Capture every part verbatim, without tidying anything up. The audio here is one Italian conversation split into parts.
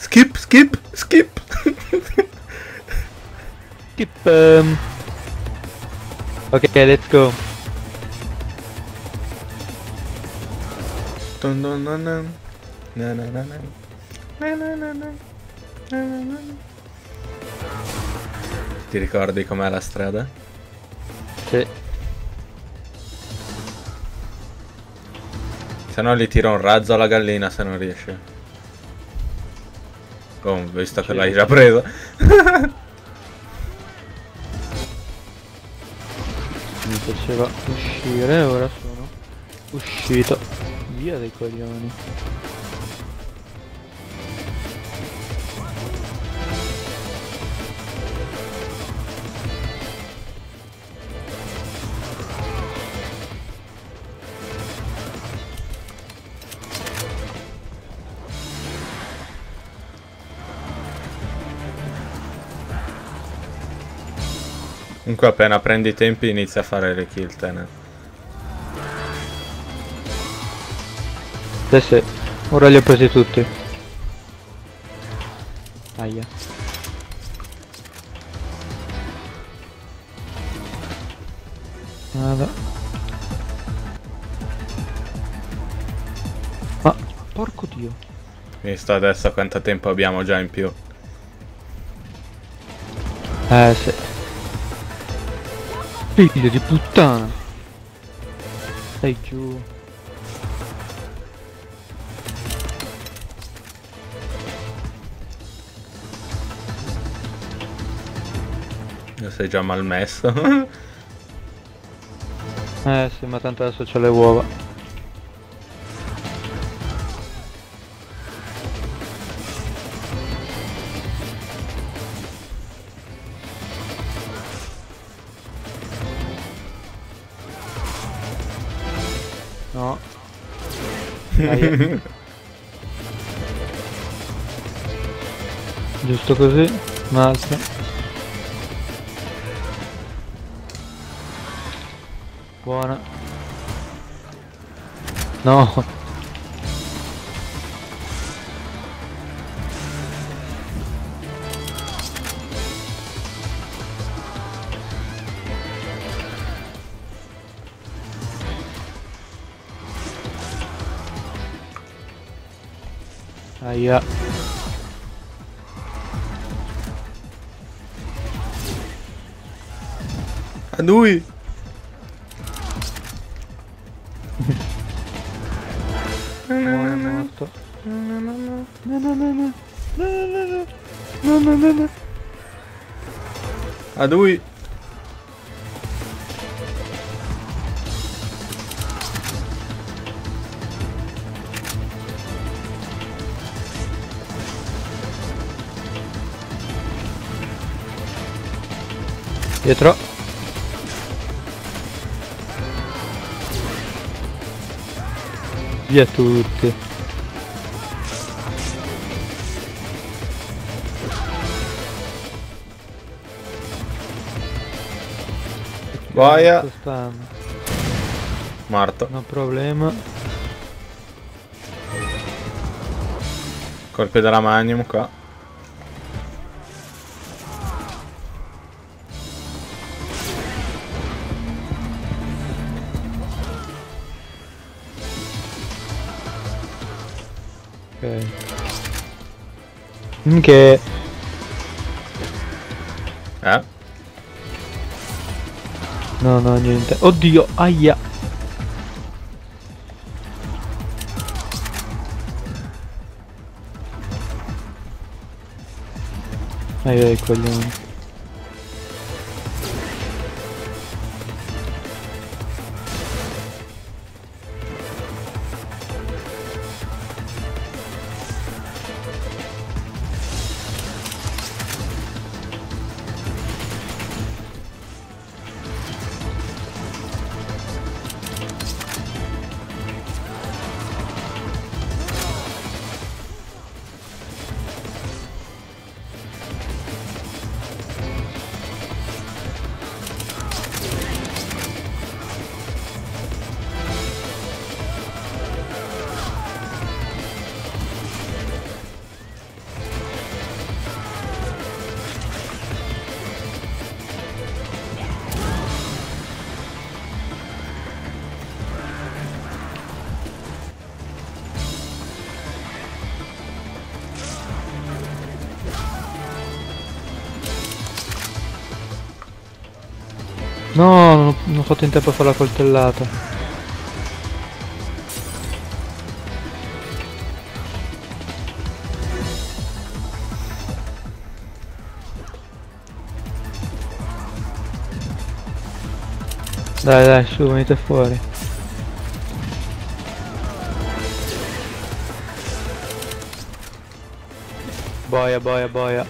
Skip, skip, skip. Skip. Um... Ok, let's go. Dun dun dun dun. Na na na na. Na na na na. Na na na. Ti ricordi com'è la strada? Sì. Se no gli tiro un razzo alla gallina se non riesce. Oh, visto che l'hai già preso. Mi piaceva uscire, ora sono uscito. Via dei coglioni. Comunque appena prendi i tempi inizia a fare le kill te, ne. Sì, sì. Ora li ho presi tutti. Aia. Vado. Ma porco dio. Visto adesso quanto tempo abbiamo già in più. Eh sì. Figlio di puttana. Stai giù. Sei già malmesso. Eh sì, ma tanto adesso c'ho le uova. No. Dai. Giusto così. Un altro. Buona. No. Aia. A lui. Buono, morto. No, no, no, no. No, no, no, no. No, no, no. No, no, no, no. A lui. Dietro. Via tutti. Boia. Stanno. Morto. No problema. Colpi della Magnum qua. Ok. Che... Eh? No, no, niente. Oddio, aia. Aia dei coglioni. No, non ho, non ho fatto in tempo a fare la coltellata. Dai dai, su, venite fuori. Boia, boia, boia.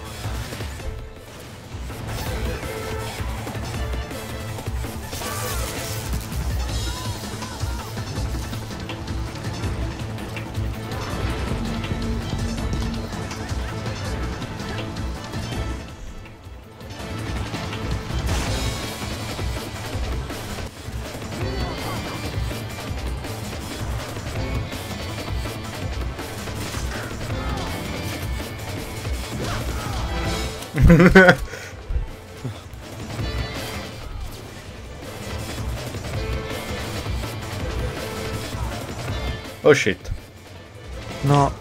Oh shit. No.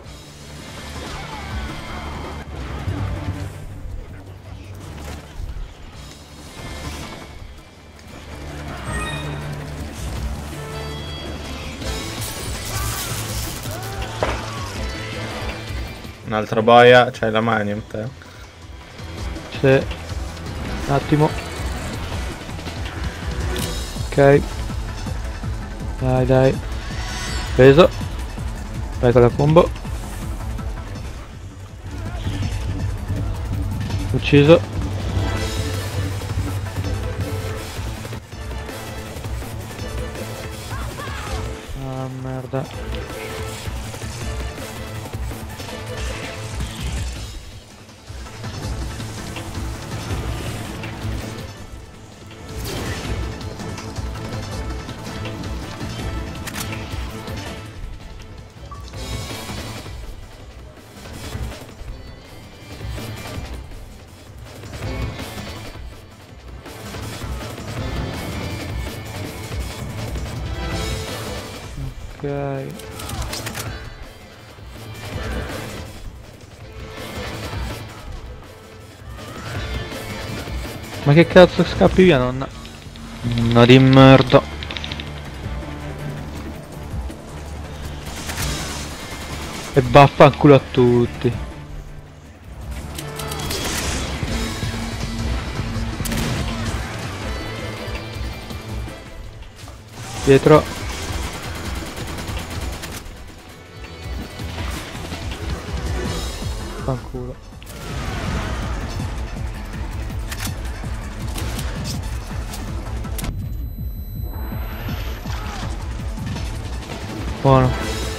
Un'altra boia, c'hai la manium te? Sì. Un attimo. Ok. Dai dai. Preso. Vai con la combo. Ucciso. Ah merda. Ok. Ma che cazzo scappi via, nonna? Nonna di merda. E vaffanculo a tutti. Dietro. Fanculo. Buono.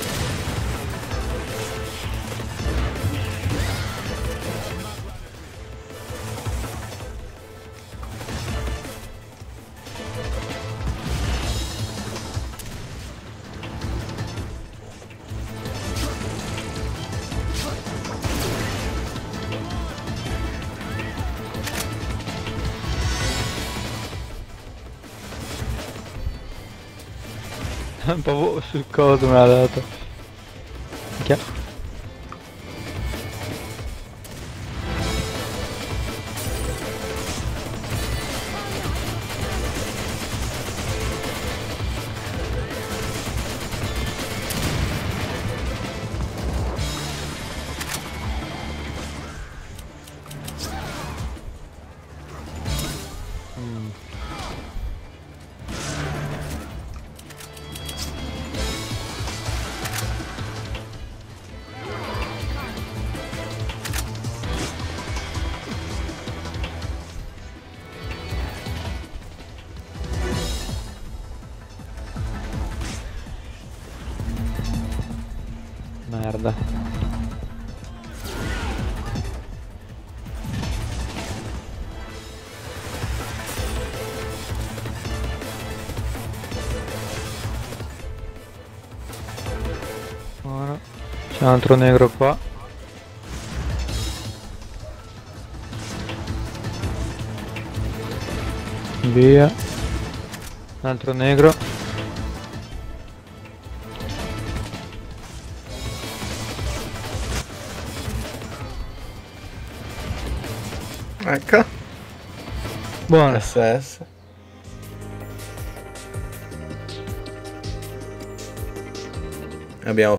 Un po' sul coso me l'ha dato. Minchia. Mm. Merda. Buono. C'è un altro negro qua. Via. Un altro negro. Ecco. Buono. S S. Abbiamo